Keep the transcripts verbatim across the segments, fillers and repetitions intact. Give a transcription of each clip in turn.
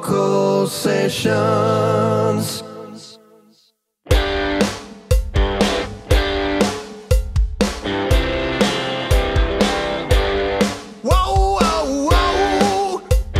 vocal sessions. Whoa, whoa, whoa.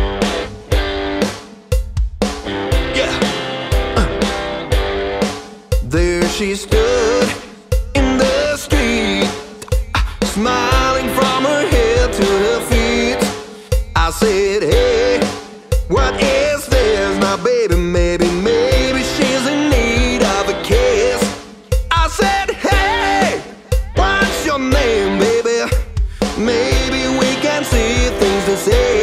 Yeah. Uh. There she stood in the street, smiling from her head to her feet. I said, hey, what is this? My baby, maybe, maybe she's in need of a kiss. I said, hey, what's your name, baby? Maybe we can see things to say.